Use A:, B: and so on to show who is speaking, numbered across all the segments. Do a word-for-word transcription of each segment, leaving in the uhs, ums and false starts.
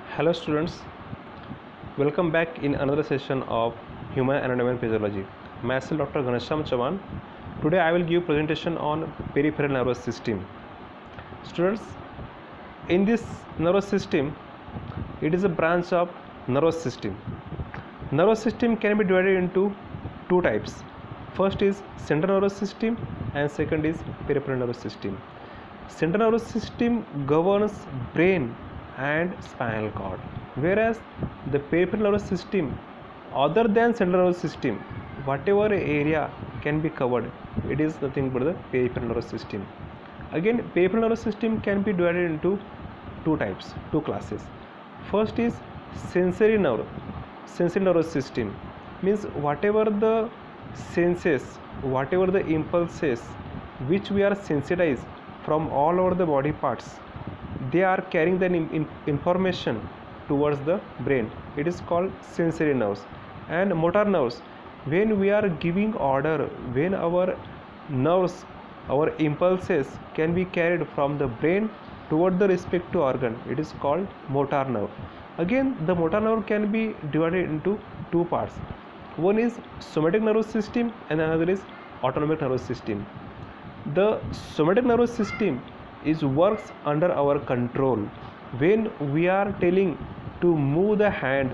A: Hello students, welcome back in another session of Human Anatomy and Physiology. Myself Doctor Ghanashyam Chavan. Today I will give presentation on peripheral nervous system. Students, in this nervous system, it is a branch of nervous system. Nervous system can be divided into two types. First is central nervous system and second is peripheral nervous system. Central nervous system governs brain and spinal cord, whereas the peripheral nervous system, other than central nervous system, whatever area can be covered, it is nothing but the peripheral nervous system. Again, peripheral nervous system can be divided into two types, two classes. First is sensory nerve, sensory nervous system, means whatever the senses, whatever the impulses which we are sensitized from all over the body parts, they are carrying the in information towards the brain. It is called sensory nerves. And motor nerves, when we are giving order, when our nerves, our impulses can be carried from the brain toward the respective organ, it is called motor nerve. Again, the motor nerve can be divided into two parts. One is somatic nervous system and another is autonomic nervous system. The somatic nervous system is works under our control. When we are telling to move the hand,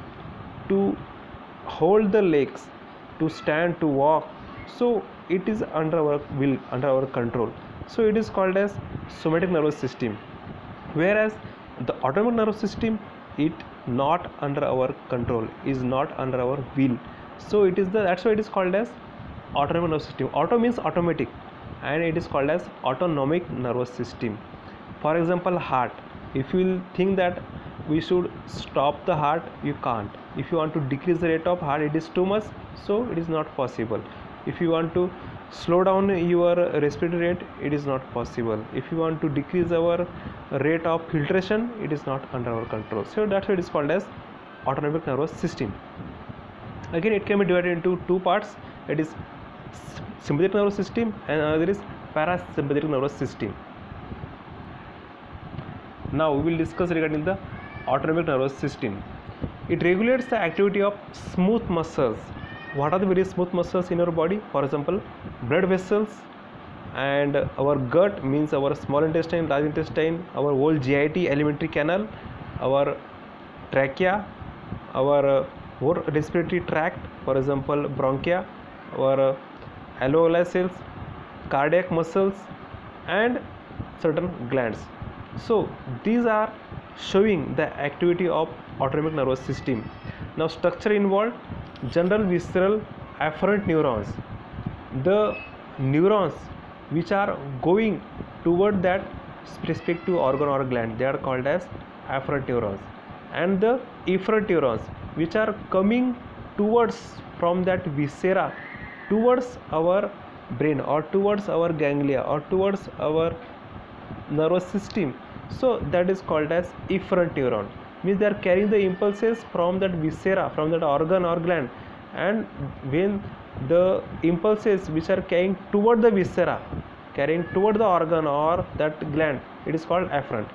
A: to hold the legs, to stand, to walk, so it is under our will, under our control. So it is called as somatic nervous system. Whereas the autonomic nervous system, it not under our control, is not under our will. So it is the that's why it is called as autonomic nervous system. Auto means automatic, and it is called as autonomic nervous system. For example, heart. If you will think that we should stop the heart, you can't. If you want to decrease the rate of heart, it is too much, so it is not possible. If you want to slow down your respiratory rate, it is not possible. If you want to decrease our rate of filtration, it is not under our control. So that's why it is called as autonomic nervous system. Again, it can be divided into two parts. It is sympathetic nervous system and another is parasympathetic nervous system. Now we will discuss regarding the autonomic nervous system. It regulates the activity of smooth muscles. What are the various smooth muscles in our body? For example, blood vessels, and our gut means our small intestine, large intestine, our whole G I T, alimentary canal, our trachea, our whole respiratory tract, for example bronchia, our alveoli cells, cardiac muscles, and certain glands. So these are showing the activity of autonomic nervous system. Now structure involved: general, visceral, afferent neurons. The neurons which are going toward that respective organ or gland, they are called as afferent neurons, and the efferent neurons which are coming towards from that viscera towards our brain or towards our ganglia or towards our nervous system, so that is called as efferent neuron. Means they are carrying the impulses from that viscera, from that organ or gland, and when the impulses which are carrying toward the viscera, carrying toward the organ or that gland, it is called afferent.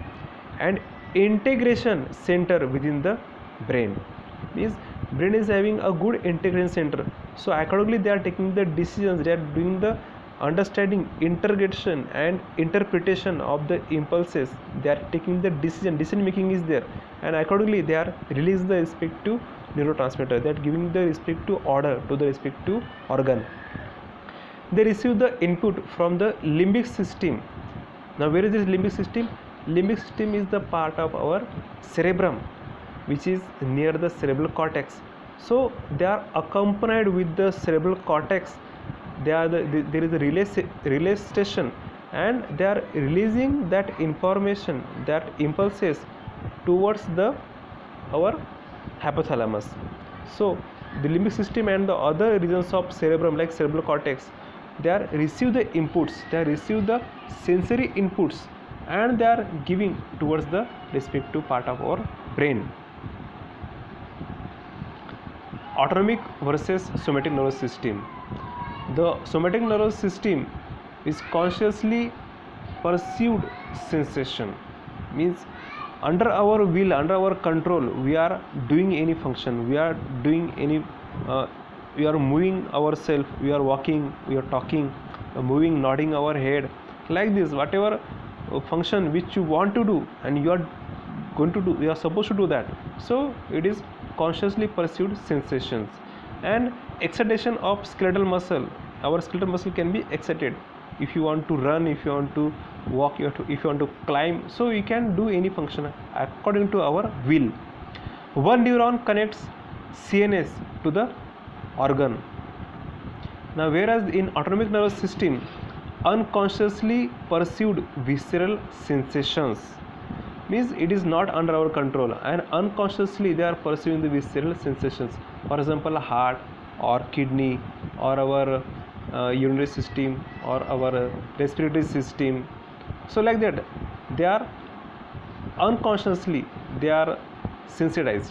A: And integration center within the brain, means brain is having a good integration center, so accordingly they are taking the decisions, they are doing the understanding, interrogation and interpretation of the impulses, they are taking the decision, decision making is there, and accordingly they are releasing the respective neurotransmitter, they are giving the respective order to the respective organ. They receive the input from the limbic system. Now where is this limbic system? Limbic system is the part of our cerebrum which is near the cerebral cortex. So they are accompanied with the cerebral cortex. They are the, the, there is a relay, relay station, and they are releasing that information, that impulses towards the our hypothalamus. So the limbic system and the other regions of cerebrum like cerebral cortex, they are receive the inputs, they are receive the sensory inputs, and they are giving towards the respective part of our brain. Autonomic versus somatic nervous system. The somatic nervous system is consciously perceived sensation, means under our will, under our control, we are doing any function, we are doing any uh, we are moving ourselves, we are walking, we are talking, uh, moving, nodding our head, like this, whatever uh, function which you want to do and you are going to do, you are supposed to do that. So it is consciously perceived sensations. And excitation of skeletal muscle, our skeletal muscle can be excited. If you want to run, if you want to walk, you have to, if you want to climb, so you can do any function according to our will. One neuron connects C N S to the organ. Now whereas in autonomic nervous system, unconsciously perceived visceral sensations, means it is not under our control, and unconsciously they are perceiving the visceral sensations. For example, heart or kidney or our uh, urinary system or our uh, respiratory system. So like that, they are unconsciously they are sensitized.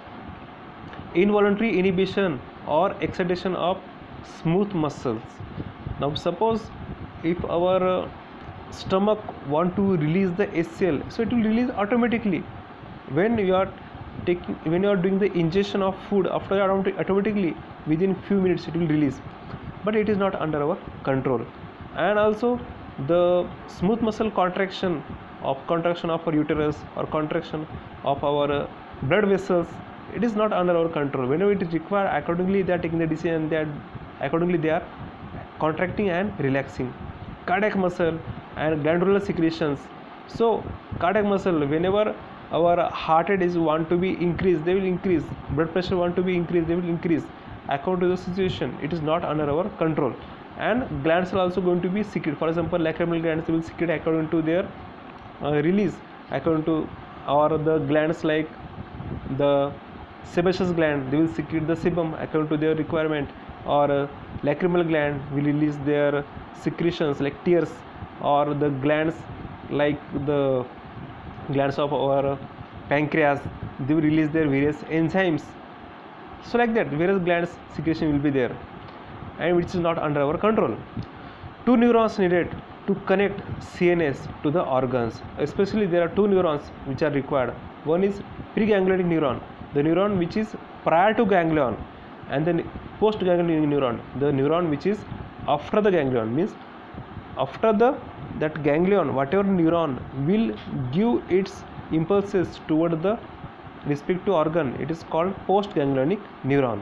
A: Involuntary inhibition or excitation of smooth muscles. Now suppose if our uh, stomach want to release the H C L, so it will release automatically. When you are taking, when you are doing the ingestion of food, after that automatically within few minutes it will release, but it is not under our control. And also the smooth muscle contraction of contraction of our uterus or contraction of our uh, blood vessels, it is not under our control. Whenever it is required, accordingly they are taking the decision, they are accordingly they are contracting and relaxing. Cardiac muscle and glandular secretions. So cardiac muscle, whenever our heart rate is want to be increased, they will increase. Blood pressure want to be increased, they will increase according to the situation. It is not under our control. And glands are also going to be secret. For example, lacrimal glands will secrete according to their uh, release, according to or the glands like the sebaceous gland, they will secrete the sebum according to their requirement, or uh, lacrimal gland will release their secretions like tears, or the glands like the glands of our pancreas, they will release their various enzymes. So like that, various glands secretion will be there, and which is not under our control. Two neurons needed to connect C N S to the organs. Especially there are two neurons which are required. One is preganglionic neuron, the neuron which is prior to ganglion, and then post-ganglionic neuron, the neuron which is after the ganglion, means after the that ganglion, whatever neuron will give its impulses toward the respective organ, it is called post-ganglionic neuron.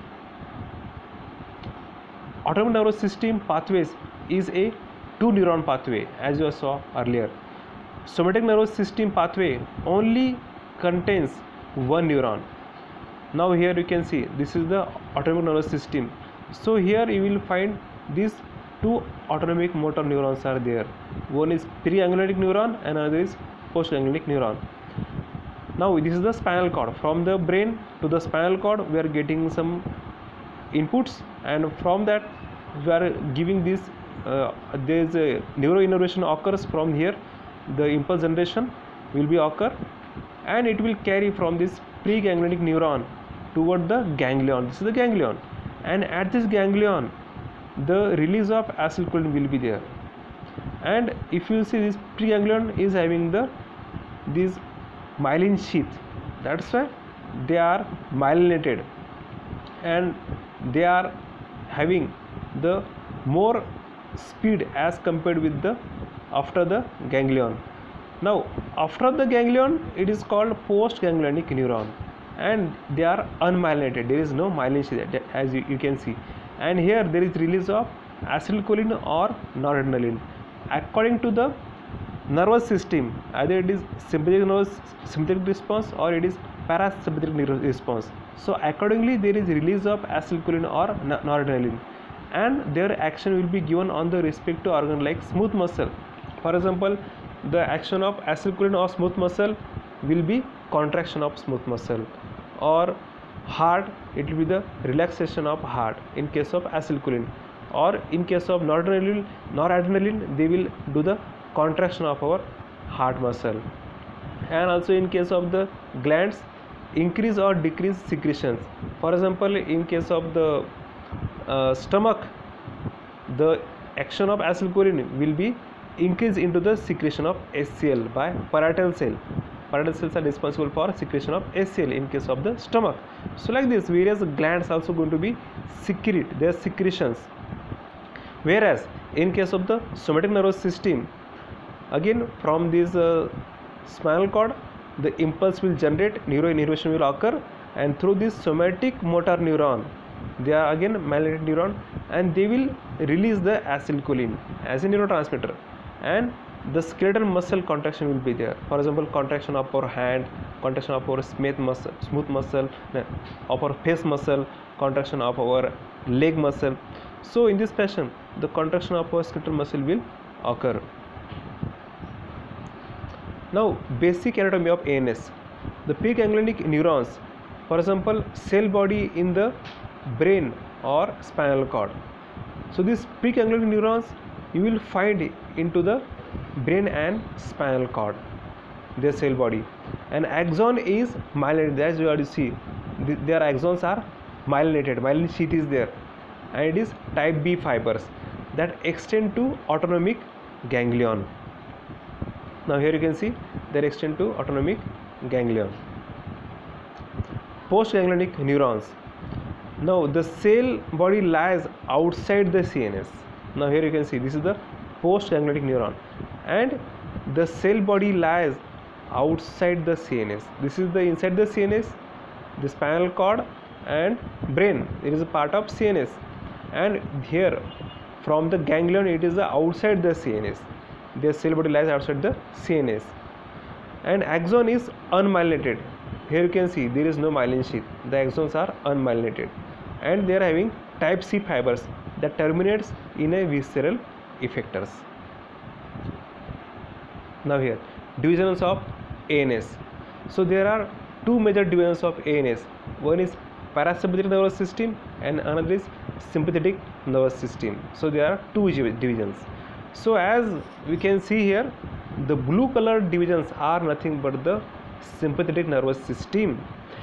A: Autonomic nervous system pathways is a two neuron pathway, as you saw earlier. Somatic nervous system pathway only contains one neuron. Now here you can see this is the autonomic nervous system. So here you will find these two autonomic motor neurons are there. One is preganglionic neuron and another is postganglionic neuron. Now this is the spinal cord. From the brain to the spinal cord we are getting some inputs, and from that we are giving this uh, there is a neuroinnervation occurs from here, the impulse generation will be occur, and it will carry from this preganglionic neuron toward the ganglion. This is the ganglion, and at this ganglion the release of acetylcholine will be there. And if you see, this preganglion is having the this myelin sheath, that's why they are myelinated, and they are having the more speed as compared with the after the ganglion. Now after the ganglion it is called postganglionic neuron, and they are unmyelinated, there is no myelin sheath as you, you can see, and here there is release of acetylcholine or noradrenaline according to the nervous system. Either it is sympathetic nervous sympathetic response or it is parasympathetic nervous response. So accordingly there is release of acetylcholine or noradrenaline, and their action will be given on the respective organ like smooth muscle. For example, the action of acetylcholine or smooth muscle will be contraction of smooth muscle, or heart it will be the relaxation of heart in case of acetylcholine, or in case of noradrenaline noradrenaline they will do the contraction of our heart muscle. And also in case of the glands, increase or decrease secretions. For example, in case of the uh, stomach, the action of acetylcholine will be increased into the secretion of H C L by parietal cell, parietal cells are responsible for secretion of H C l in case of the stomach. So like this, various glands also going to be secrete their secretions. Whereas in case of the somatic nervous system, again from this uh, spinal cord, the impulse will generate, neuroinnervation will occur, and through this somatic motor neuron, they are again myelinated neuron, and they will release the acetylcholine as a neurotransmitter, and the skeletal muscle contraction will be there. For example, contraction of our hand, contraction of our smooth muscle, smooth muscle, of our face muscle, contraction of our leg muscle. So in this fashion, the contraction of our skeletal muscle will occur. Now, basic anatomy of A N S. The preganglionic neurons, for example, cell body in the brain or spinal cord. So these preganglionic neurons you will find into the brain and spinal cord, their cell body. And axon is myelinated, as you already see, their axons are myelinated, myelin sheath is there, and it is type B fibers that extend to autonomic ganglion. Now here you can see they extend to autonomic ganglion. Postganglionic neurons. Now the cell body lies outside the C N S. Now here you can see this is the postganglionic neuron, and the cell body lies outside the C N S. This is the inside the C N S, the spinal cord and brain. It is a part of C N S, and here from the ganglion it is the outside the C N S. Their cell body lies outside the C N S, and axon is unmyelinated. Here you can see there is no myelin sheath. The axons are unmyelinated, and they are having type C fibers that terminates in a visceral effectors. Now here divisions of A N S. So there are two major divisions of A N S. One is parasympathetic nervous system and another is sympathetic nervous system. So there are two divisions. So as we can see here, the blue colored divisions are nothing but the sympathetic nervous system.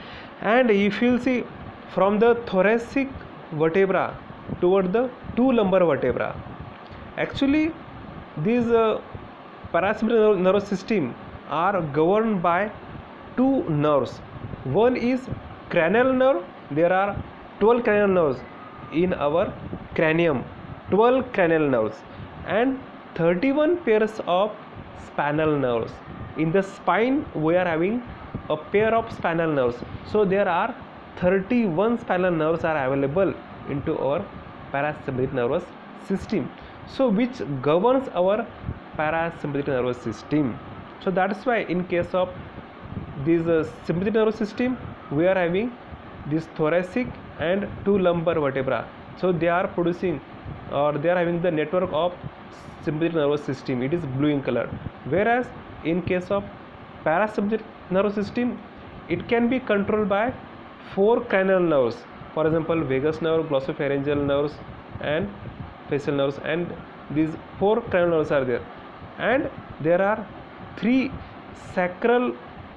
A: And if you will see from the thoracic vertebra toward the two lumbar vertebra, actually these uh, parasympathetic nervous system are governed by two nerves. One is cranial nerve. There are twelve cranial nerves in our cranium, twelve cranial nerves, and thirty-one pairs of spinal nerves. In the spine we are having a pair of spinal nerves. So there are thirty-one spinal nerves are available into our parasympathetic nervous system, so which governs our parasympathetic nervous system. So that's why in case of this uh, sympathetic nervous system, we are having this thoracic and two lumbar vertebra. So they are producing or they are having the network of sympathetic nervous system. It is blue in color. Whereas in case of parasympathetic nervous system, it can be controlled by four cranial nerves. For example, vagus nerve, glossopharyngeal nerves, and facial nerves, and these four cranial nerves are there. And there are three sacral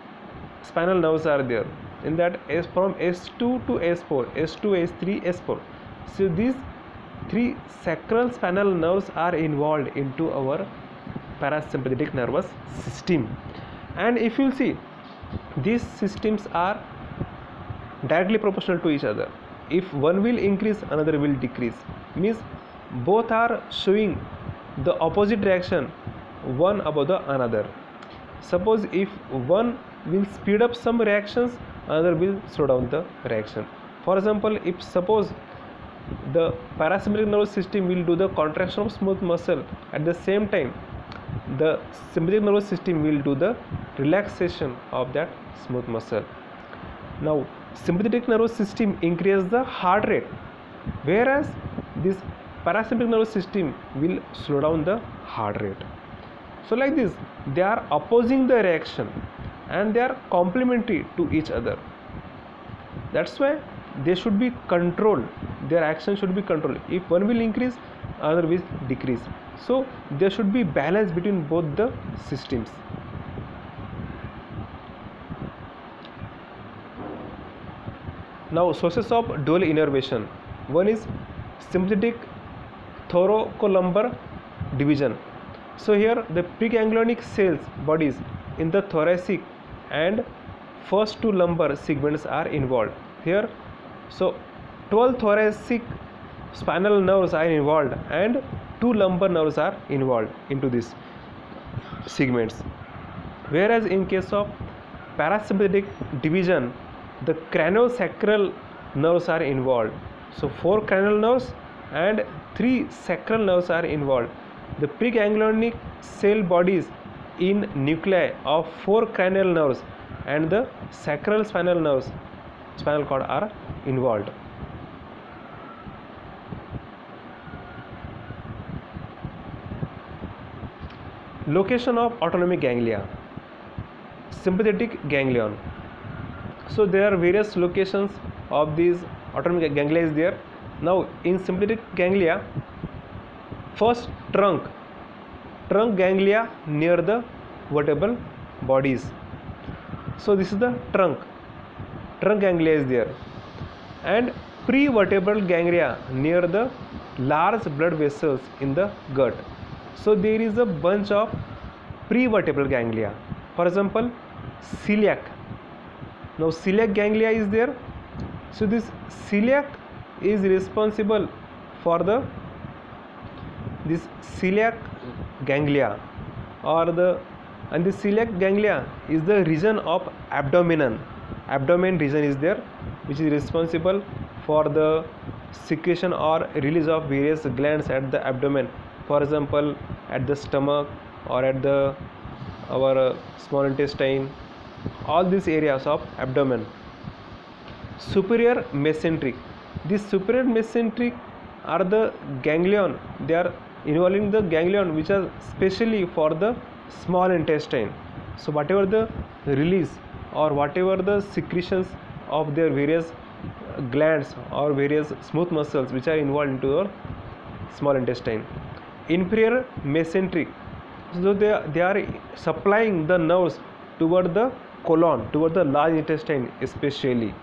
A: spinal nerves are there. In that, S from S two to S four, S two, S three, S four. So these three sacral spinal nerves are involved into our parasympathetic nervous system. And if you see, these systems are directly proportional to each other. If one will increase, another will decrease. Means both are showing the opposite reaction, one above the another. Suppose if one will speed up some reactions, another will slow down the reaction. For example, if suppose the parasympathetic nervous system will do the contraction of smooth muscle, at the same time the sympathetic nervous system will do the relaxation of that smooth muscle. Now sympathetic nervous system increases the heart rate, whereas this parasympathetic nervous system will slow down the heart rate. So like this, they are opposing the reaction and they are complementary to each other. That's why they should be controlled. Their action should be controlled. If one will increase, another will decrease. So there should be balance between both the systems. Now sources of dual innervation. One is sympathetic thoracolumbar division. So here the preganglionic cells bodies in the thoracic and first two lumbar segments are involved here. So twelve thoracic spinal nerves are involved and two lumbar nerves are involved into these segments. Whereas in case of parasympathetic division, the craniosacral nerves are involved. So four cranial nerves and three sacral nerves are involved. The preganglionic cell bodies in nuclei of four cranial nerves and the sacral spinal nerves, spinal cord, are involved. Location of autonomic ganglia. Sympathetic ganglion. So there are various locations of these autonomic ganglia is there. Now in sympathetic ganglia, first trunk, trunk ganglia near the vertebral bodies. So this is the trunk, trunk ganglia is there, and prevertebral ganglia near the large blood vessels in the gut. So there is a bunch of prevertebral ganglia. For example, celiac. Now celiac ganglia is there. So this celiac is responsible for the this celiac ganglia or the and the celiac ganglia is the region of abdomen. Abdomen region is there, which is responsible for the secretion or release of various glands at the abdomen. For example, at the stomach or at the our uh, small intestine, all these areas of abdomen. Superior mesenteric. These superior mesenteric are the ganglion. They are involving the ganglion which are specially for the small intestine. So whatever the release or whatever the secretions of their various glands or various smooth muscles which are involved into the small intestine. Inferior mesenteric. So they are, they are supplying the nerves toward the colon, toward the large intestine especially.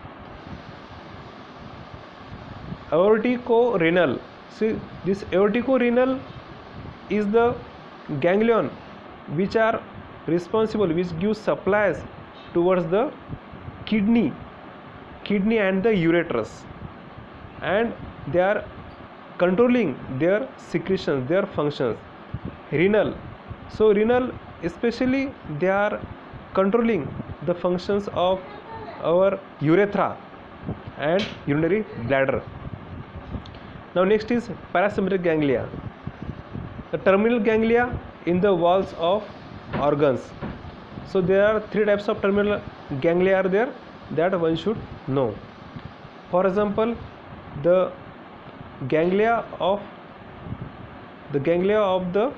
A: Aortico-renal. See, this aortico-renal is the ganglion which are responsible, which gives supplies towards the kidney, kidney and the ureterus, and they are controlling their secretions, their functions. Renal. So renal especially they are controlling the functions of our urethra and urinary bladder. Now next is parasympathetic ganglia. The terminal ganglia in the walls of organs. So there are three types of terminal ganglia are there that one should know. For example, the ganglia of the ganglia of the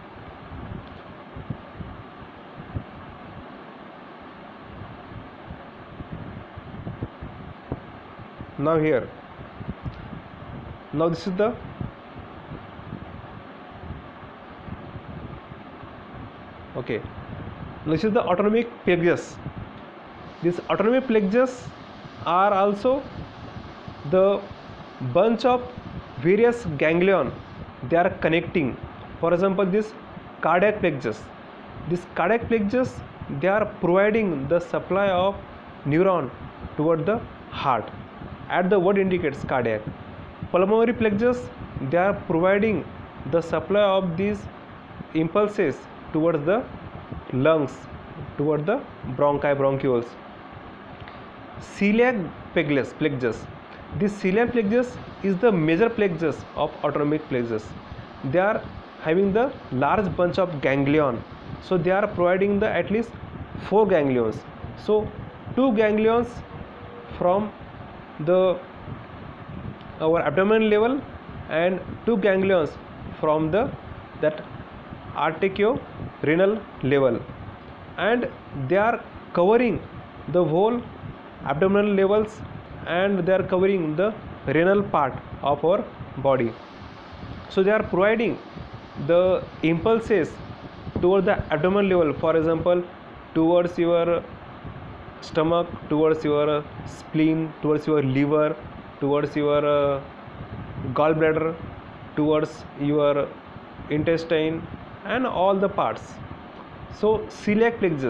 A: now here now this is the okay this is the autonomic plexus. This autonomic plexus are also the bunch of various ganglion they are connecting. For example, this cardiac plexus. This cardiac plexus they are providing the supply of neuron toward the heart. At the word indicates cardiac. Pulmonary plexus they are providing the supply of these impulses towards the lungs, toward the bronchi, bronchioles. Celiac plexus. plexus. This celiac plexus is the major plexus of autonomic plexus. They are having the large bunch of ganglion. So they are providing the at least four ganglions. So two ganglions from the our abdomen level and two ganglions from the that arteriorenal level, and they are covering the whole abdominal levels and they are covering the renal part of our body. So they are providing the impulses toward the abdominal level, for example towards your stomach, towards your spleen, towards your liver, towards your uh, gallbladder, towards your intestine and all the parts. So celiac plexus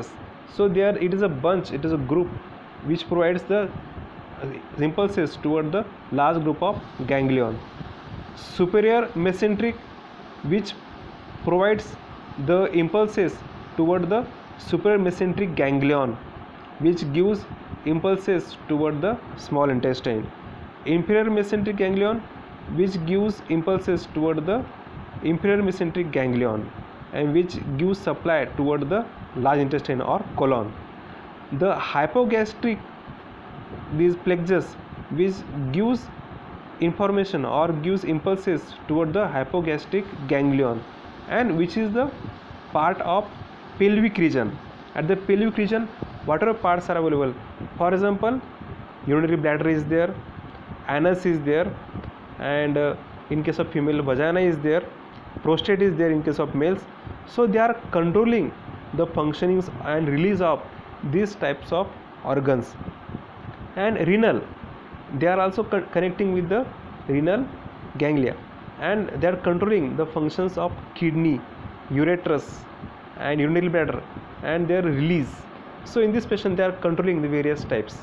A: So there it is a bunch, it is a group which provides the impulses toward the large group of ganglion. Superior mesenteric, which provides the impulses toward the superior mesenteric ganglion, which gives impulses toward the small intestine. Inferior mesenteric ganglion, which gives impulses toward the inferior mesenteric ganglion and which gives supply toward the large intestine or colon. The hypogastric, these plexus, which gives information or gives impulses toward the hypogastric ganglion and which is the part of pelvic region. At the pelvic region, whatever parts are available, for example, urinary bladder is there, anus is there, and uh, in case of female, vagina is there, prostate is there in case of males. So they are controlling the functionings and release of these types of organs. And renal, they are also co connecting with the renal ganglia and they are controlling the functions of kidney, ureterus and urinary bladder and their release. So in this patient they are controlling the various types.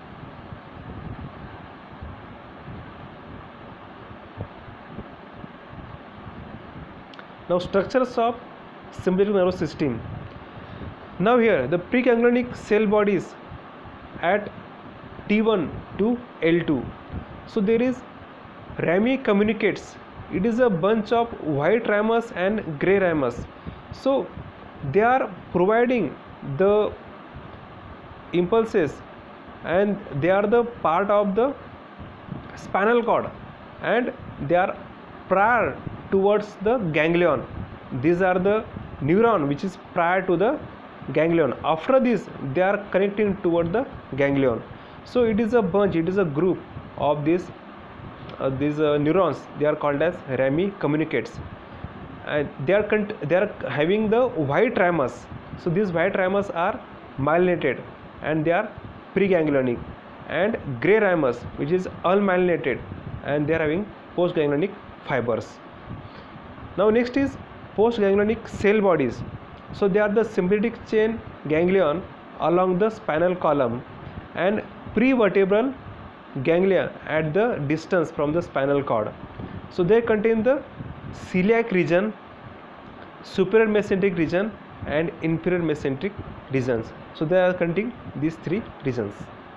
A: Now structures of sympathetic nervous system. Now here the preganglionic cell bodies at T one to L two. So there is Rami communicates. It is a bunch of white ramus and grey ramus. So they are providing the impulses and they are the part of the spinal cord and they are prior towards the ganglion. These are the neuron which is prior to the ganglion. After this they are connecting toward the ganglion. So it is a bunch, it is a group of these uh, these uh, neurons. They are called as Rami communicates and they are they are having the white ramus. So these white ramus are myelinated and they are preganglionic, and grey ramus which is unmyelinated and they are having postganglionic fibers. Now next is postganglionic cell bodies. So they are the sympathetic chain ganglion along the spinal column and prevertebral ganglia at the distance from the spinal cord. So they contain the celiac region, superior mesenteric region and inferior mesenteric regions. So they are containing these three regions.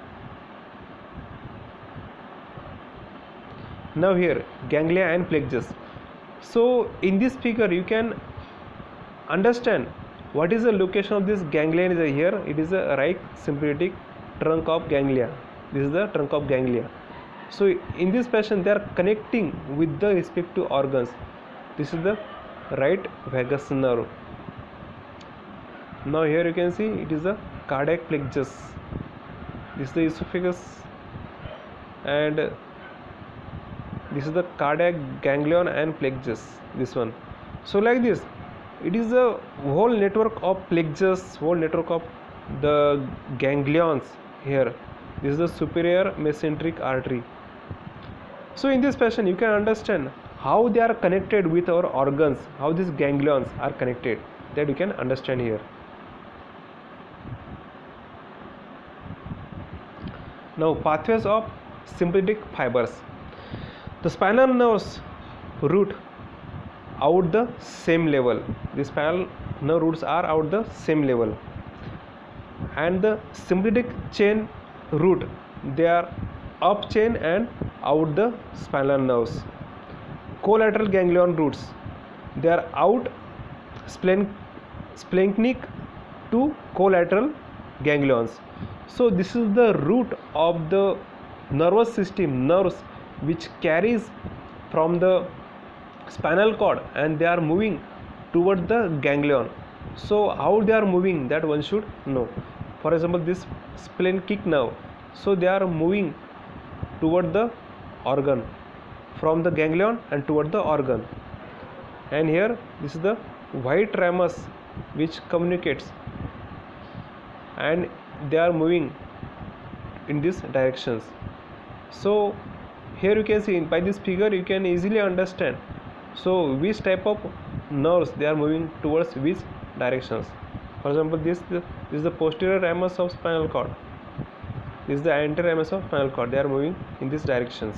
A: Now here ganglia and plexus. So in this figure you can understand what is the location of this ganglion is here. It is a right sympathetic trunk of ganglia. This is the trunk of ganglia. So in this fashion they are connecting with the respective organs. This is the right vagus nerve. Now here you can see it is a cardiac plexus. This is the esophagus and this is the cardiac ganglion and plexus, this one. So like this it is a whole network of plexus, whole network of the ganglions here. This is the superior mesenteric artery. So in this fashion you can understand how they are connected with our organs, how these ganglions are connected, that you can understand here. Now pathways of sympathetic fibers. The spinal nerves root out the same level. The spinal nerve roots are out the same level, and the sympathetic chain root, they are up chain and out the spinal nerves. Collateral ganglion roots, they are out splen splanchnic to collateral ganglions. So this is the root of the nervous system, nerves which carries from the spinal cord and they are moving toward the ganglion. So how they are moving, that one should know. For example, this splanchnic nerve, so they are moving toward the organ, from the ganglion and toward the organ. And here this is the white ramus which communicates and they are moving in these directions. So here you can see by this figure you can easily understand so which type of nerves they are moving towards which directions. For example, this, this is the posterior ramus of spinal cord. This is the anterior ramus of spinal cord. They are moving in these directions.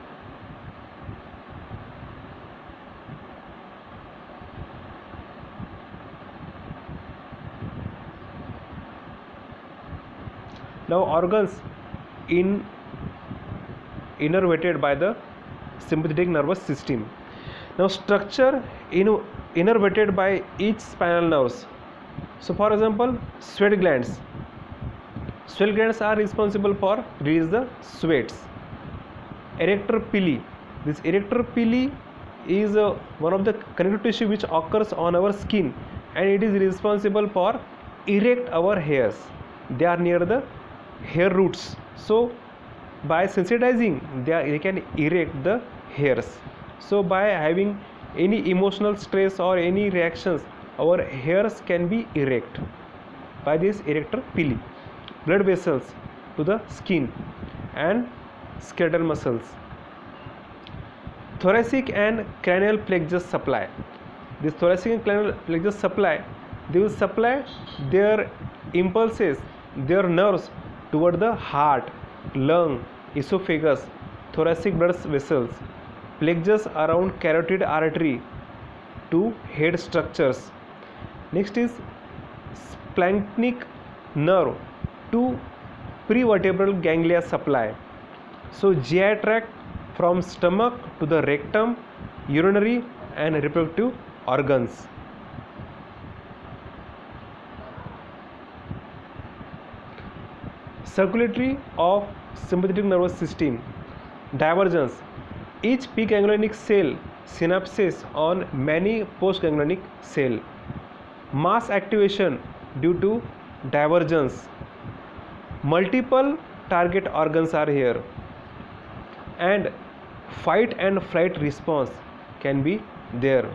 A: Now organs in innervated by the sympathetic nervous system. Now structure in innervated by each spinal nerves. So for example, sweat glands. Sweat glands are responsible for release the sweats. Erector pili. This erector pili is uh, one of the connective tissue which occurs on our skin, and it is responsible for erect our hairs. They are near the hair roots. So by sensitizing, they, are, they can erect the hairs. So by having any emotional stress or any reactions, our hairs can be erect by this erector pili. Blood vessels to the skin and skeletal muscles. Thoracic and cranial plexus supply. This thoracic and cranial plexus supply, they will supply their impulses, their nerves toward the heart, lung, esophagus, thoracic blood vessels, plexus around carotid artery to head structures. Next is splanchnic nerve to prevertebral ganglia supply. So G I tract from stomach to the rectum, urinary and reproductive organs. Circulatory of sympathetic nervous system. Divergence. Each preganglionic cell synapses on many postganglionic cell. Mass activation due to divergence. Multiple target organs are here, and fight and flight response can be there.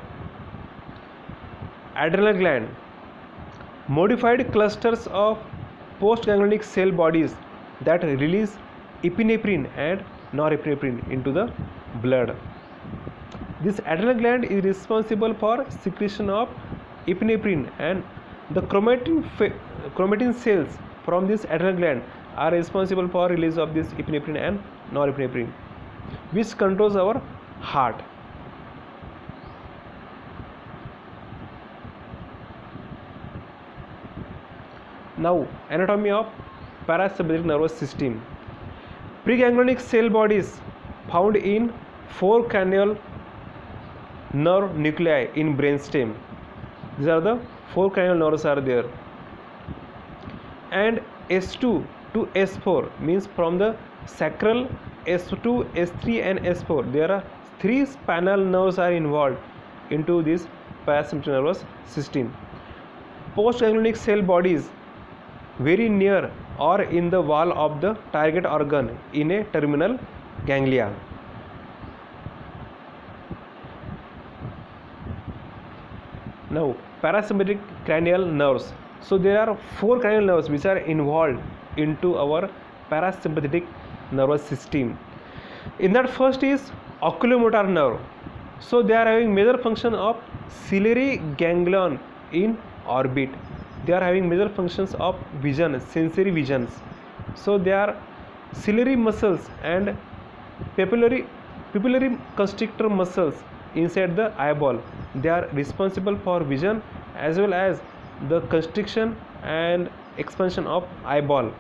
A: Adrenal gland. Modified clusters of postganglionic cell bodies that release epinephrine and norepinephrine into the blood. This adrenal gland is responsible for secretion of epinephrine, and the chromatin chromatin cells from this adrenal gland are responsible for release of this epinephrine and norepinephrine, which controls our heart. Now, anatomy of parasympathetic nervous system. Preganglionic cell bodies found in four cranial nerve nuclei in brainstem. These are the four cranial nerves are there. And S two to S four means from the sacral S two, S three and S four. There are three spinal nerves are involved into this parasympathetic nervous system. Postganglionic cell bodies very near or in the wall of the target organ in a terminal ganglia. Now, parasympathetic cranial nerves. So there are four cranial nerves which are involved into our parasympathetic nervous system. In that, first is oculomotor nerve. So they are having major function of ciliary ganglion in orbit. They are having major functions of vision, sensory visions. So they are ciliary muscles and papillary pupillary constrictor muscles inside the eyeball. They are responsible for vision as well as the constriction and expansion of eyeball.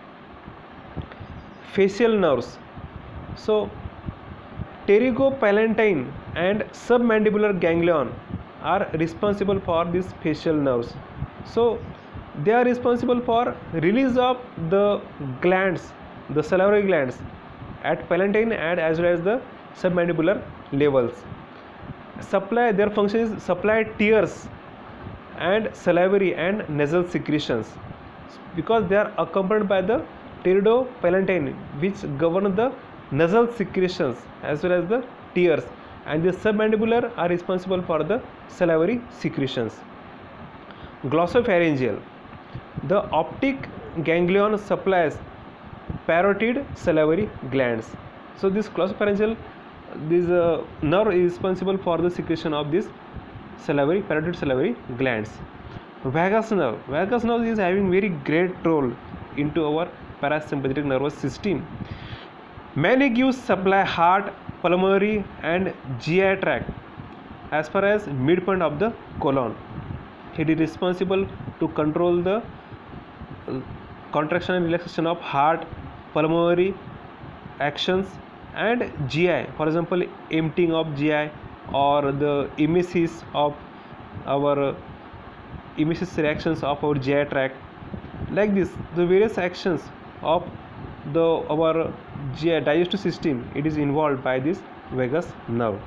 A: Facial nerves. So pterygopalatine and submandibular ganglion are responsible for these facial nerves. So they are responsible for release of the glands, the salivary glands at palatine and as well as the submandibular levels. Supply, their function is supply tears and salivary and nasal secretions, because they are accompanied by the pterygopalatine which govern the nasal secretions as well as the tears, and the submandibular are responsible for the salivary secretions. Glossopharyngeal. The optic ganglion supplies parotid salivary glands. So this glossopharyngeal, this uh, nerve is responsible for the secretion of this salivary parotid salivary glands. vagus nerve. Vagus nerve is having very great role into our parasympathetic nervous system. Many gives supply heart, pulmonary and G I tract as far as midpoint of the colon. It is responsible to control the contraction and relaxation of heart, pulmonary actions and G I, for example emptying of G I or the emesis of our emesis reactions of our G I tract. Like this, the various actions of the our G I digestive system, it is involved by this vagus nerve.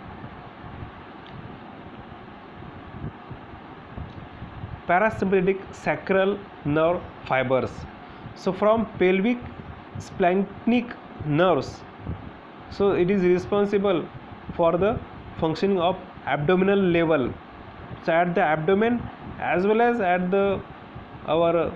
A: Parasympathetic sacral nerve fibers. So from pelvic splanchnic nerves, so it is responsible for the functioning of abdominal level. So at the abdomen as well as at the our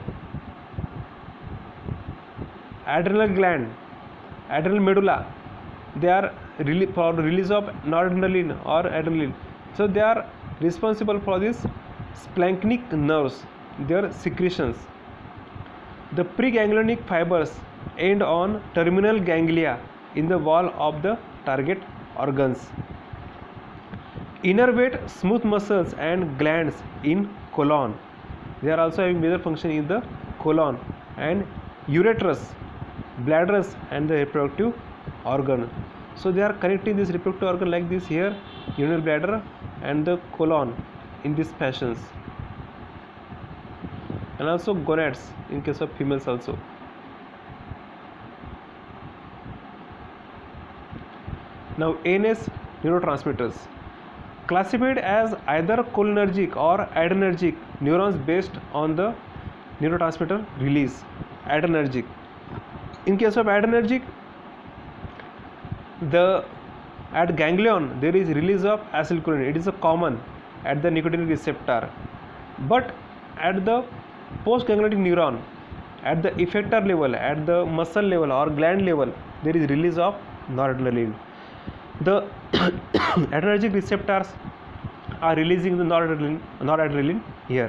A: adrenal gland, adrenal medulla, they are really for release of noradrenaline or adrenaline. So they are responsible for this splanchnic nerves, their secretions. The preganglionic fibers end on terminal ganglia in the wall of the target organs. Innervate smooth muscles and glands in colon. They are also having major function in the colon and ureterus, bladders and the reproductive organ. So they are connecting this reproductive organ like this here, urinary bladder and the colon in these fashions, and also gonads in case of females also. Now N S neurotransmitters, classified as either cholinergic or adrenergic neurons based on the neurotransmitter release. Adrenergic, in case of adrenergic, the at ganglion there is release of acetylcholine. It is a common at the nicotinic receptor, but at the postganglionic neuron, at the effector level, at the muscle level or gland level, there is release of noradrenaline. The adrenergic receptors are releasing the noradrenaline, noradrenaline here.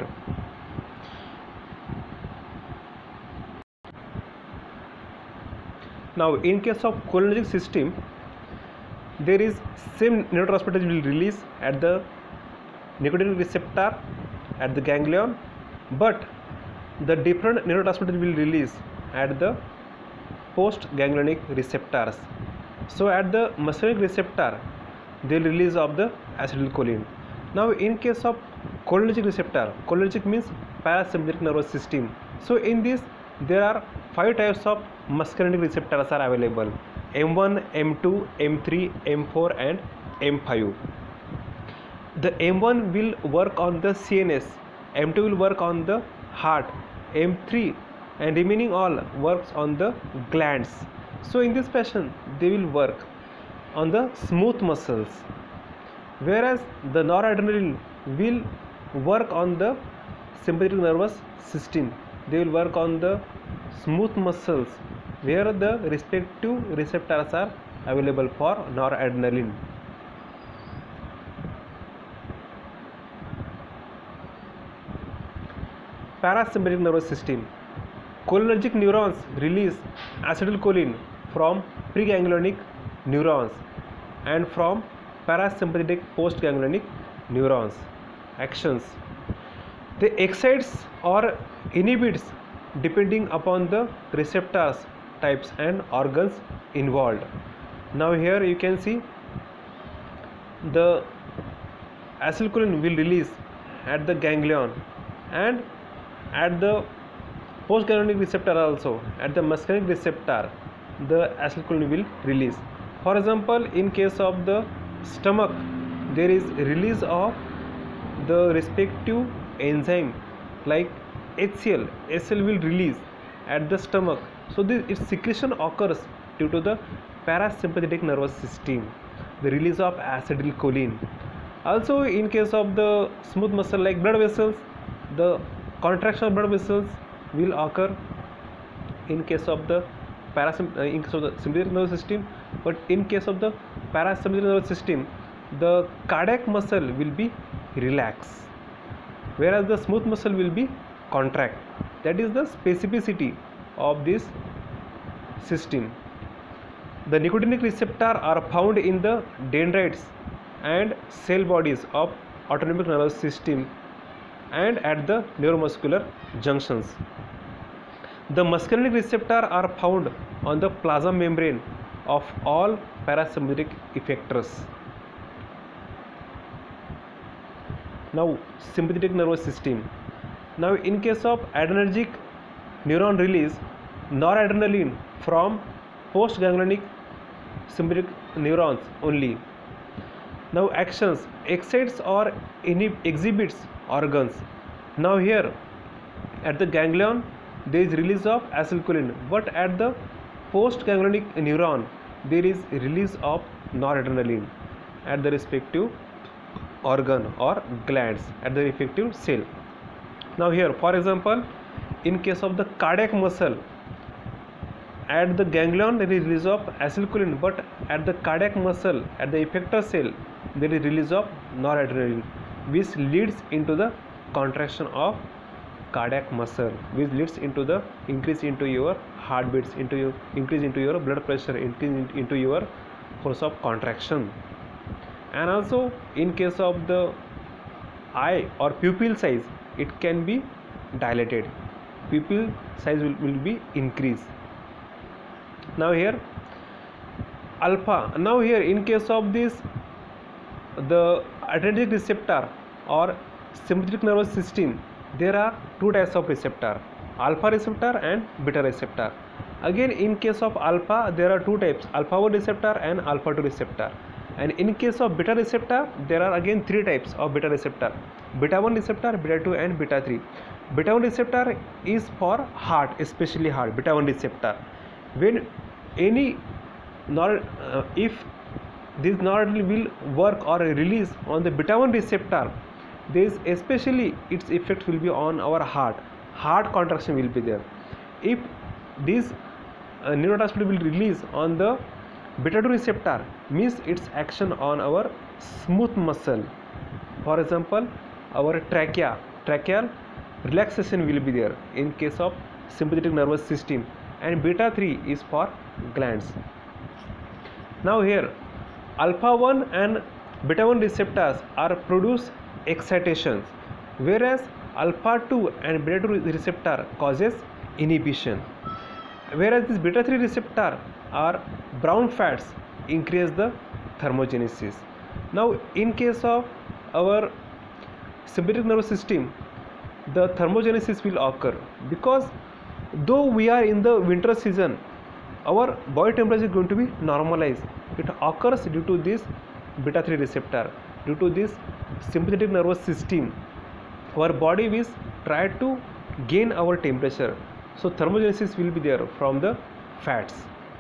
A: Now in case of cholinergic system, there is same neurotransmitter will release at the nicotinic receptor at the ganglion, but the different neurotransmitter will release at the postganglionic receptors. So at the muscarinic receptor, they will release of the acetylcholine. Now in case of cholinergic receptor, cholinergic means parasympathetic nervous system. So in this there are five types of muscarinic receptors are available: M one, M two, M three, M four and M five. The M one will work on the C N S, M two will work on the heart, M three and remaining all works on the glands. So in this fashion they will work on the smooth muscles, whereas the noradrenaline will work on the sympathetic nervous system. They will work on the smooth muscles where the respective receptors are available for noradrenaline. Parasympathetic nervous system. Cholinergic neurons release acetylcholine from preganglionic neurons and from parasympathetic postganglionic neurons. Actions: they excites or inhibits depending upon the receptors types and organs involved. Now here you can see the acetylcholine will release at the ganglion and at the postganglionic receptor also, at the muscarinic receptor the acetylcholine will release. For example, in case of the stomach, there is release of the respective enzyme like H C l. H C l will release at the stomach. So this its secretion occurs due to the parasympathetic nervous system, the release of acetylcholine. Also in case of the smooth muscle like blood vessels, the contraction of blood vessels will occur in case of the parasympathetic uh, in case of the sympathetic nervous system, but in case of the parasympathetic nervous system, the cardiac muscle will be relaxed. whereas the smooth muscle will be contract. That is the specificity of this system. The nicotinic receptor are found in the dendrites and cell bodies of autonomic nervous system and at the neuromuscular junctions. The muscarinic receptor are found on the plasma membrane of all parasympathetic effectors. Now, sympathetic nervous system. Now, in case of adrenergic neuron release, noradrenaline from postganglionic sympathetic neurons only. Now, actions excites or exhibits organs. Now, here at the ganglion there is release of acetylcholine, but at the postganglionic neuron there is release of noradrenaline at the respective organ or glands at the respective cell. Now, here for example, in case of the cardiac muscle, at the ganglion there is release of acetylcholine, but at the cardiac muscle at the effector cell there is release of noradrenaline, which leads into the contraction of cardiac muscle, which leads into the increase into your heartbeats, into your increase into your blood pressure, increase into your force of contraction. And also in case of the eye or pupil size, it can be dilated, pupil size will, will be increased. Now here alpha. Now here in case of this, the adrenergic receptor or sympathetic nervous system, there are two types of receptor, alpha receptor and beta receptor. Again in case of alpha there are two types, alpha one receptor and alpha two receptor. And in case of beta receptor there are again three types of beta receptor, beta one receptor, beta two and beta three. Beta one receptor is for heart, especially heart, beta one receptor. When any nor uh, if this noradrenaline will work or release on the beta one receptor, this especially its effect will be on our heart, heart contraction will be there. If this uh, neurotransmitter will release on the beta two receptor, means its action on our smooth muscle, for example our trachea, tracheal relaxation will be there in case of sympathetic nervous system, and beta three is for glands. Now here alpha one and beta one receptors are produce excitations, whereas alpha two and beta two receptor causes inhibition, whereas this beta three receptor or brown fats increase the thermogenesis. Now in case of our sympathetic nervous system, the thermogenesis will occur because though we are in the winter season, our body temperature is going to be normalized. It occurs due to this beta three receptor, due to this sympathetic nervous system. Our body will try to gain our temperature, so thermogenesis will be there from the fats.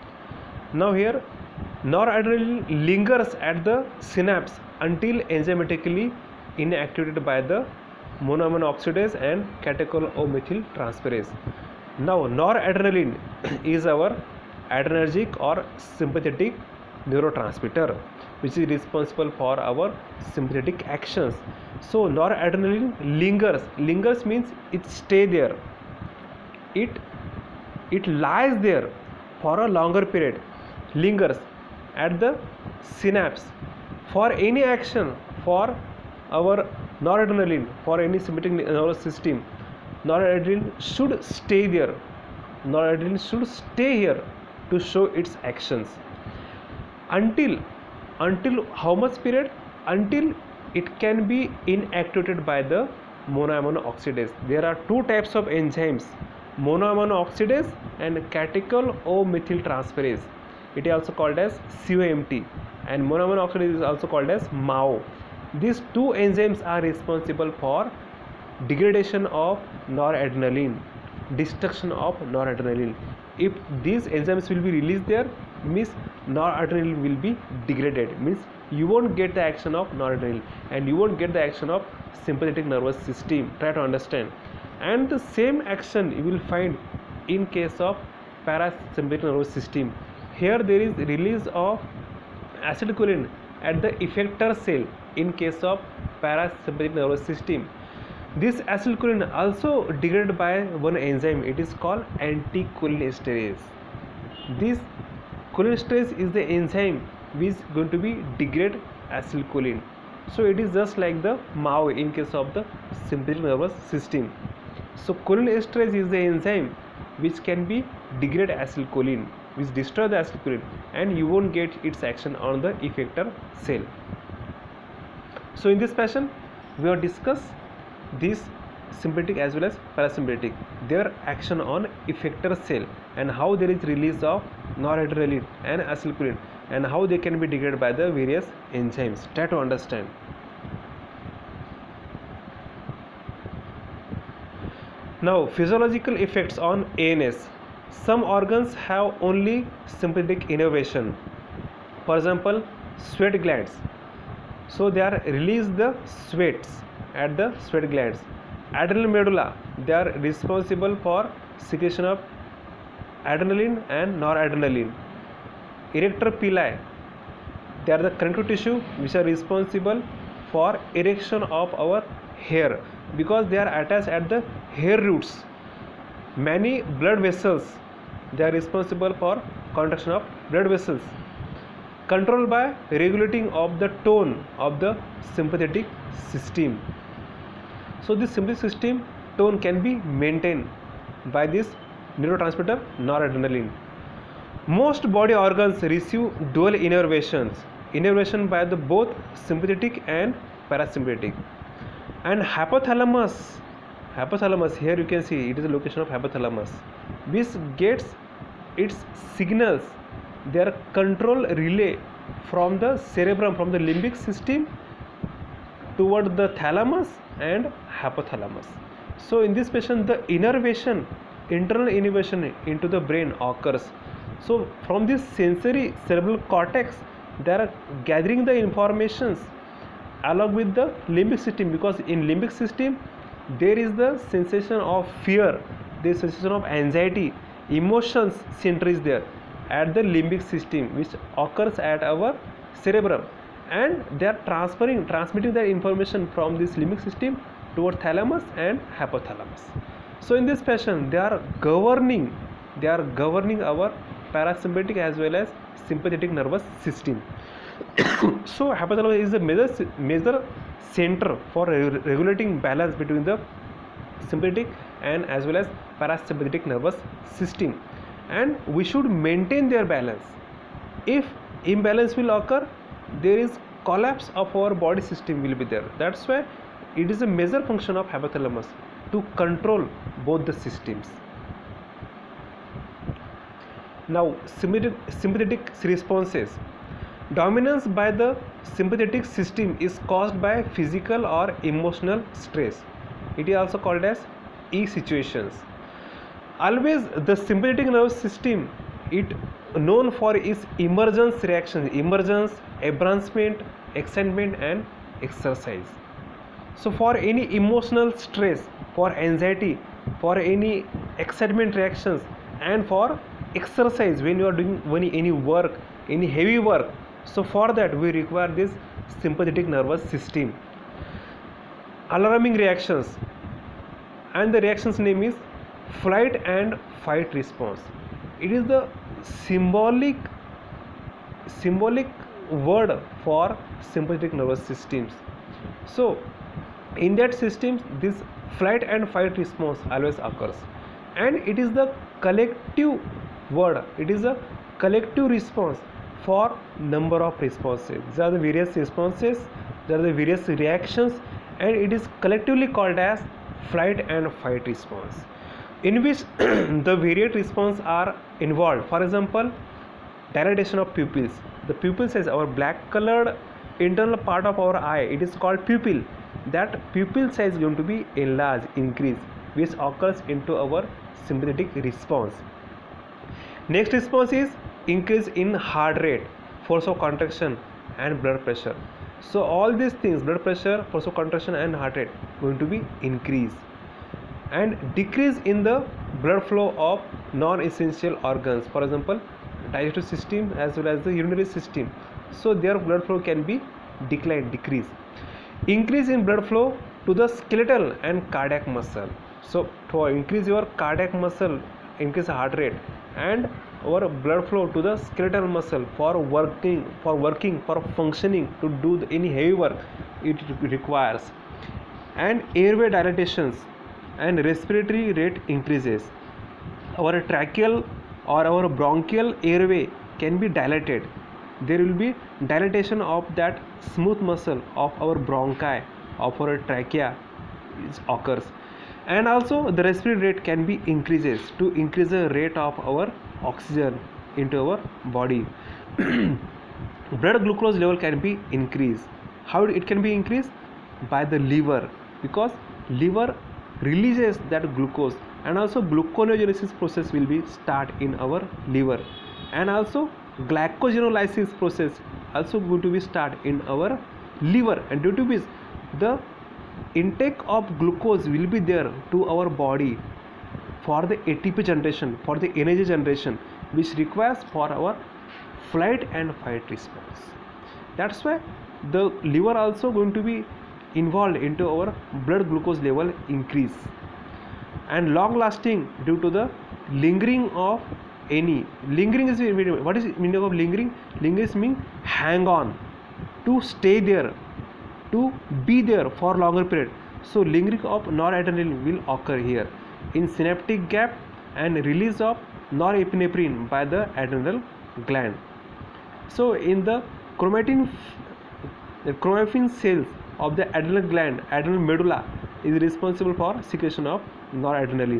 A: Now here noradrenaline lingers at the synapse until enzymatically inactivated by the monoamine oxidase and catechol O methyl transferase. Now noradrenaline is our adrenergic or sympathetic neurotransmitter, which is responsible for our sympathetic actions. So noradrenaline lingers, lingers means it stay there, it it lies there for a longer period, lingers at the synapse. For any action, for our noradrenaline, for any sympathetic nervous system, noradrenaline should stay there, noradrenaline should stay here to show its actions until until how much period? Until it can be inactivated by the monoamine oxidase. There are two types of enzymes, monoamine oxidase and catechol O methyl transferase. It is also called as C O M T, and monoamine oxidase is also called as M A O. These two enzymes are responsible for degradation of noradrenaline, destruction of noradrenaline. If these enzymes will be released there, means noradrenaline will be degraded, means you won't get the action of noradrenaline and you won't get the action of sympathetic nervous system. Try to understand. And the same action you will find in case of parasympathetic nervous system. Here there is release of acetylcholine at the effector cell in case of parasympathetic nervous system. This acetylcholine also degraded by one enzyme. It is called anticholinesterase. This cholinesterase is the enzyme which is going to be degrade acetylcholine. So it is just like the M A O in case of the sympathetic nervous system. So cholinesterase is the enzyme which can be degrade acetylcholine, which destroy the acetylcholine, and you won't get its action on the effector cell. So in this fashion we have discussed this sympathetic as well as parasympathetic, their action on effector cell, and how there is release of noradrenaline and acetylcholine, and how they can be degraded by the various enzymes. Try to understand. Now, physiological effects on A N S. Some organs have only sympathetic innervation. For example, sweat glands. So they are release the sweats at the sweat glands. Adrenal medulla, they are responsible for secretion of adrenaline and noradrenaline. Erector pili, they are the connective tissue which are responsible for erection of our hair, because they are attached at the hair roots. Many blood vessels, they are responsible for contraction of blood vessels. Controlled by regulating of the tone of the sympathetic system. So this sympathetic system tone can be maintained by this neurotransmitter noradrenaline. Most body organs receive dual innervations, innervation by the both sympathetic and parasympathetic. And hypothalamus, hypothalamus, here you can see it is the location of hypothalamus, which gets its signals, their control relay from the cerebrum, from the limbic system toward the thalamus and hypothalamus. So in this patient the innervation, internal innervation into the brain occurs. So from this sensory cerebral cortex they are gathering the informations along with the limbic system, because in limbic system there is the sensation of fear, there is sensation of anxiety, emotions center is there at the limbic system, which occurs at our cerebrum, and they are transferring transmitting that information from this limbic system toward thalamus and hypothalamus. So in this fashion they are governing they are governing our parasympathetic as well as sympathetic nervous system. So hypothalamus is the major major center for regulating balance between the sympathetic and as well as parasympathetic nervous system, and we should maintain their balance. If imbalance will occur, there is collapse of our body system will be there. That's why it is a major function of hypothalamus to control both the systems. Now sympathetic, sympathetic responses. Dominance by the sympathetic system is caused by physical or emotional stress. It is also called as E situations. Always the sympathetic nervous system, it known for its emergence reactions, emergence, advancement, excitement and exercise. So for any emotional stress, for anxiety, for any excitement reactions, and for exercise, when you are doing any work, any heavy work, so for that we require this sympathetic nervous system. Alarming reactions, and the reactions name is flight and fight response. It is the symbolic symbolic word for sympathetic nervous systems. So in that system this flight and fight response always occurs, and it is the collective word, it is a collective response for number of responses. These are the various responses, there are the various reactions, and it is collectively called as flight and fight response, in which the various responses are involved. For example, dilatation of pupils. The pupil size, our black colored internal part of our eye, it is called pupil. That pupil size is going to be enlarged, increase, which occurs into our sympathetic response. Next response is increase in heart rate, force of contraction and blood pressure. So all these things, blood pressure, force of contraction and heart rate, going to be increase. And decrease in the blood flow of non-essential organs, for example digestive system as well as the urinary system. So their blood flow can be decline, decrease. Increase in blood flow to the skeletal and cardiac muscle. So to increase your cardiac muscle, increase heart rate, and our blood flow to the skeletal muscle for working, for working, for functioning, to do any heavy work it requires. And airway dilatations and respiratory rate increases. Our tracheal or our bronchial airway can be dilated. There will be dilatation of that smooth muscle of our bronchi, of our trachea occurs. And also the respiratory rate can be increases to increase the rate of our oxygen into our body. Blood glucose level can be increased. How it can be increased? By the liver, because liver releases that glucose, and also gluconeogenesis process will be start in our liver, and also glycogenolysis process also going to be start in our liver, and due to which the intake of glucose will be there to our body for the A T P generation, for the energy generation which requires for our flight and fight response. That's why the liver also going to be involved into our blood glucose level increase. And long lasting due to the lingering of any lingering is, what is meaning of lingering? Lingering means hang on, to stay there, to be there for longer period. So lingering of noradrenaline will occur here in synaptic gap and release of norepinephrine by the adrenal gland. So in the chromatin, the chromatin cells of the adrenal gland, adrenal medulla, is responsible for secretion of noradrenaline.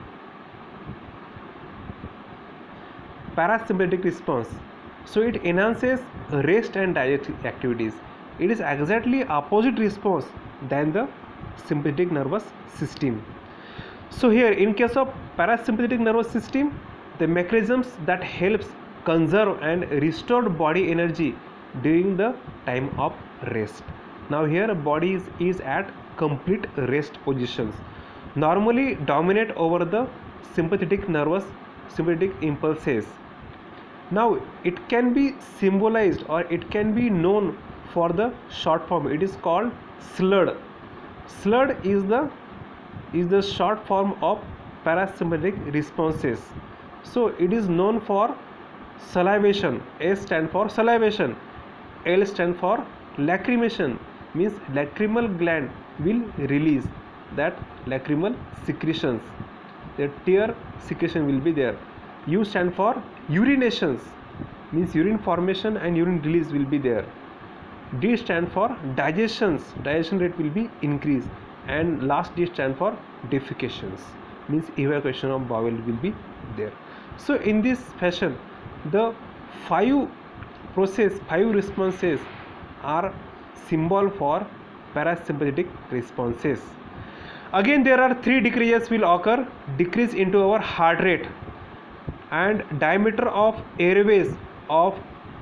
A: Parasympathetic response. So it enhances rest and digestive activities. It is exactly opposite response than the sympathetic nervous system. So here in case of parasympathetic nervous system, the mechanisms that helps conserve and restore body energy during the time of rest. Now here body is, is at complete rest positions, normally dominate over the sympathetic nervous sympathetic impulses. Now it can be symbolized or it can be known for the short form. It is called S L U D. S L U D is the is the short form of parasympathetic responses. So it is known for salivation. S stand for salivation, L stand for lacrimation, means lacrimal gland will release that lacrimal secretions, the tear secretion will be there. U stand for urinations, means urine formation and urine release will be there. D stand for digestions, digestion rate will be increased, and last D stand for defecations, means evacuation of bowel will be there. So in this fashion the five process, five responses are symbol for parasympathetic responses. Again there are three decreases will occur: decrease into our heart rate, and diameter of airways of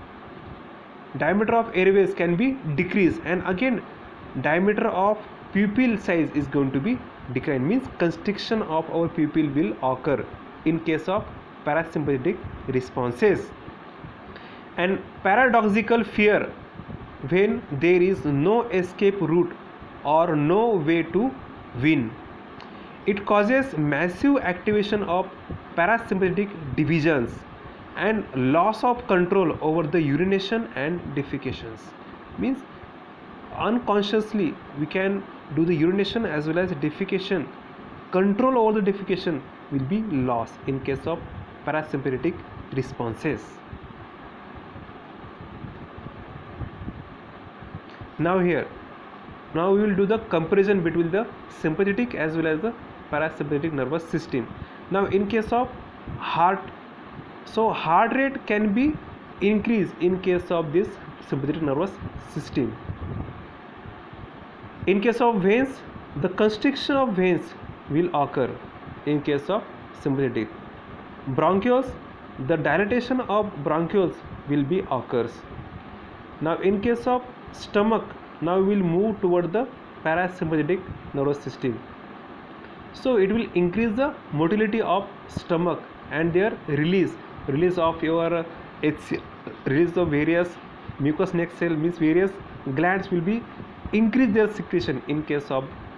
A: diameter of airways can be decreased, and again diameter of pupil size is going to be decline, means constriction of our pupil will occur in case of parasympathetic responses. And paradoxical fear, when there is no escape route or no way to win. It causes massive activation of parasympathetic divisions and loss of control over the urination and defecations, means unconsciously we can do the urination as well as defecation. Control over the defecation will be lost in case of parasympathetic responses. Now here, now we will do the comparison between the sympathetic as well as the parasympathetic nervous system. Now in case of heart, so heart rate can be increased in case of this sympathetic nervous system. In case of veins, the constriction of veins will occur in case of sympathetic. Bronchioles, the dilatation of bronchioles will be occurs. Now in case of stomach, now we will move toward the parasympathetic nervous system. So it will increase the motility of stomach and their release release of your H C, release of various mucous neck cell, means various glands will be increase their secretion in case of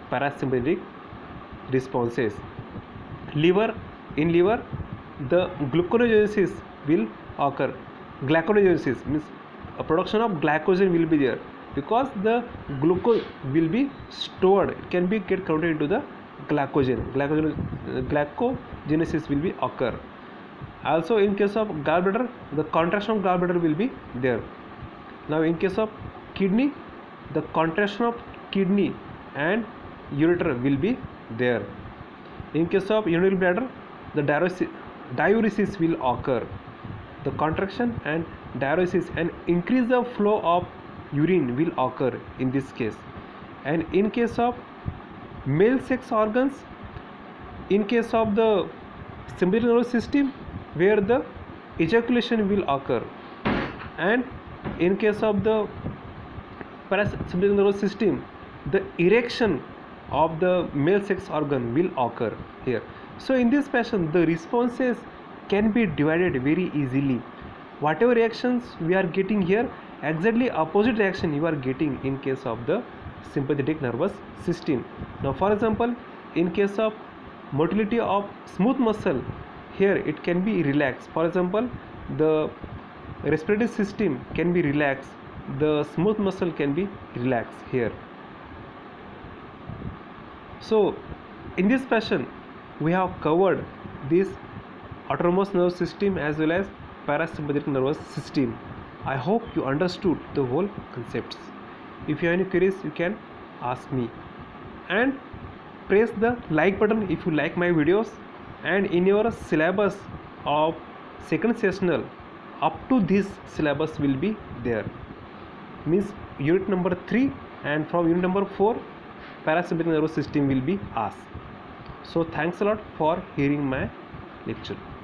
A: parasympathetic responses. Liver, in liver, the gluconeogenesis will occur. Glyconeogenesis means a production of glycogen will be there, because the glucose will be stored. It can be get converted into the glycogen. Glycogen, uh, glycogenesis will be occur. Also, in case of gallbladder, the contraction of gallbladder will be there. Now, in case of kidney, the contraction of kidney and ureter will be there. In case of urinary bladder, the diuresis will occur. The contraction and diuresis and increase the flow of urine will occur in this case. And in case of male sex organs, in case of the sympathetic nervous system, where the ejaculation will occur, and in case of the parasympathetic nervous system, the erection of the male sex organ will occur here. So in this fashion, the responses can be divided very easily. Whatever reactions we are getting here, exactly opposite reaction you are getting in case of the sympathetic nervous system. Now, for example, in case of motility of smooth muscle, here it can be relaxed. For example, the respiratory system can be relaxed, the smooth muscle can be relaxed here. So in this fashion, we have covered this autonomous nervous system as well as parasympathetic nervous system. I hope you understood the whole concepts. If you have any queries, you can ask me, and press the like button if you like my videos. And in your syllabus of second sessional, up to this syllabus will be there, means unit number three, and from unit number four, parasympathetic nervous system will be asked. So thanks a lot for hearing my lecture.